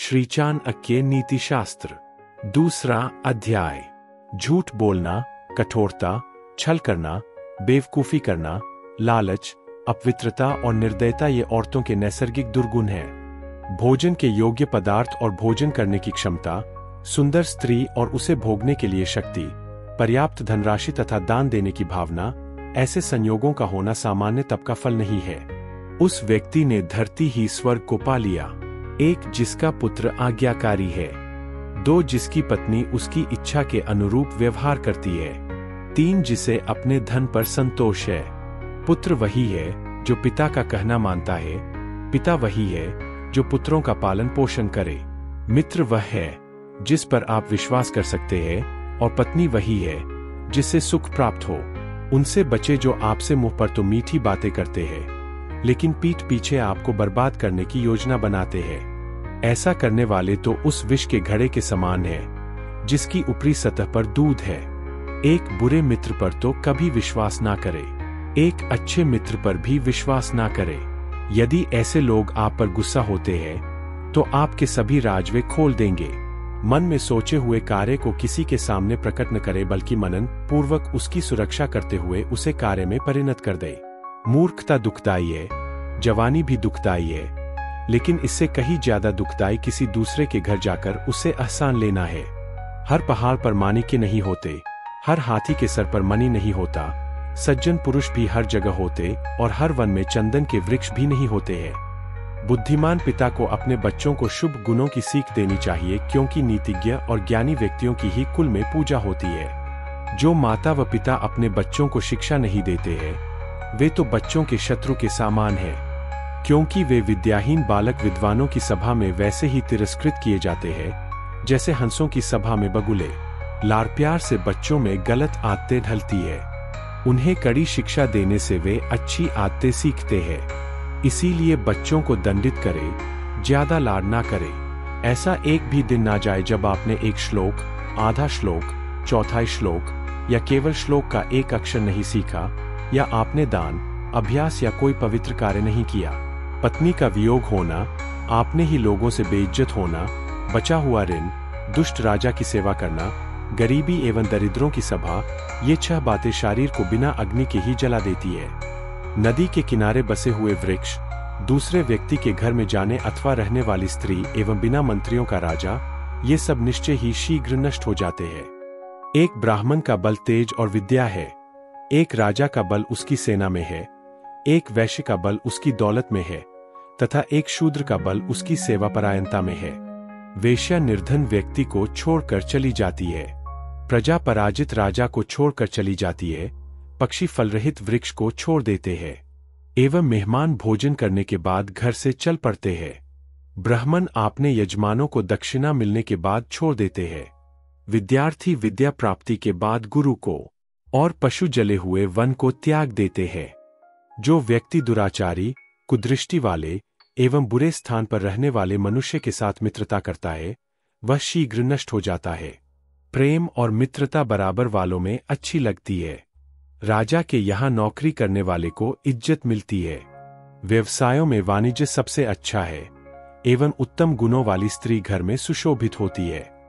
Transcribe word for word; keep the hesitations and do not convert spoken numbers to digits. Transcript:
श्री चाणक्य नीति शास्त्र। दूसरा अध्याय। झूठ बोलना, कठोरता, छल करना, बेवकूफी करना, लालच, अपवित्रता और निर्दयता ये औरतों के नैसर्गिक दुर्गुण हैं। भोजन के योग्य पदार्थ और भोजन करने की क्षमता, सुंदर स्त्री और उसे भोगने के लिए शक्ति, पर्याप्त धनराशि तथा दान देने की भावना, ऐसे संयोगों का होना सामान्य तब का फल नहीं है। उस व्यक्ति ने धरती ही स्वर्ग को पा लिया। एक, जिसका पुत्र आज्ञाकारी है। दो, जिसकी पत्नी उसकी इच्छा के अनुरूप व्यवहार करती है। तीन, जिसे अपने धन पर संतोष है। पुत्र वही है जो पिता का कहना मानता है। पिता वही है जो पुत्रों का पालन पोषण करे। मित्र वह है जिस पर आप विश्वास कर सकते हैं, और पत्नी वही है जिससे सुख प्राप्त हो। उनसे बचे जो आपसे मुंह पर तो मीठी बातें करते हैं, लेकिन पीठ पीछे आपको बर्बाद करने की योजना बनाते हैं। ऐसा करने वाले तो उस विष के घड़े के समान है जिसकी ऊपरी सतह पर दूध है। एक बुरे मित्र पर तो कभी विश्वास ना करे, एक अच्छे मित्र पर भी विश्वास ना करे। यदि ऐसे लोग आप पर गुस्सा होते हैं तो आपके सभी राज वे खोल देंगे। मन में सोचे हुए कार्य को किसी के सामने प्रकट न करे, बल्कि मनन पूर्वक उसकी सुरक्षा करते हुए उसे कार्य में परिणत कर दे। मूर्खता दुखदाई है, जवानी भी दुखदाई है, लेकिन इससे कहीं ज्यादा दुखदाई किसी दूसरे के घर जाकर उससे एहसान लेना है। हर पहाड़ पर माणिक्य नहीं होते, हर हाथी के सर पर मणि नहीं होता। सज्जन पुरुष भी हर जगह होते और हर वन में चंदन के वृक्ष भी नहीं होते हैं। बुद्धिमान पिता को अपने बच्चों को शुभ गुणों की सीख देनी चाहिए, क्योंकि नीतिज्ञ और ज्ञानी व्यक्तियों की ही कुल में पूजा होती है। जो माता व पिता अपने बच्चों को शिक्षा नहीं देते हैं, वे तो बच्चों के शत्रु के समान हैं, क्योंकि वे विद्याहीन बालक विद्वानों की सभा में वैसे ही तिरस्कृत किए जाते हैं जैसे हंसों की सभा में बगुले। लाड़ प्यार से बच्चों में गलत आदतें ढलती है। उन्हें कड़ी शिक्षा देने से वे अच्छी आदतें सीखते हैं। इसीलिए बच्चों को दंडित करे, ज्यादा लाड़ ना करे। ऐसा एक भी दिन ना जाए जब आपने एक श्लोक, आधा श्लोक, चौथाई श्लोक या केवल श्लोक का एक अक्षर नहीं सीखा, या आपने दान, अभ्यास या कोई पवित्र कार्य नहीं किया। पत्नी का वियोग होना, आपने ही लोगों से बेइज्जत होना, बचा हुआ ऋण, दुष्ट राजा की सेवा करना, गरीबी एवं दरिद्रों की सभा, ये छह बातें शरीर को बिना अग्नि के ही जला देती है। नदी के किनारे बसे हुए वृक्ष, दूसरे व्यक्ति के घर में जाने अथवा रहने वाली स्त्री एवं बिना मंत्रियों का राजा, ये सब निश्चय ही शीघ्र नष्ट हो जाते हैं। एक ब्राह्मण का बल तेज और विद्या है, एक राजा का बल उसकी सेना में है, एक वैश्य का बल उसकी दौलत में है, तथा एक शूद्र का बल उसकी सेवा परायणता में है। वेश्या निर्धन व्यक्ति को छोड़कर चली जाती है, प्रजा पराजित राजा को छोड़कर चली जाती है, पक्षी फलरहित वृक्ष को छोड़ देते हैं, एवं मेहमान भोजन करने के बाद घर से चल पड़ते हैं। ब्राह्मण अपने यजमानों को दक्षिणा मिलने के बाद छोड़ देते हैं। विद्यार्थी विद्या प्राप्ति के बाद गुरु को, और पशु जले हुए वन को त्याग देते हैं। जो व्यक्ति दुराचारी, कुदृष्टि वाले एवं बुरे स्थान पर रहने वाले मनुष्य के साथ मित्रता करता है, वह शीघ्र नष्ट हो जाता है। प्रेम और मित्रता बराबर वालों में अच्छी लगती है। राजा के यहाँ नौकरी करने वाले को इज्जत मिलती है। व्यवसायों में वाणिज्य सबसे अच्छा है, एवं उत्तम गुणों वाली स्त्री घर में सुशोभित होती है।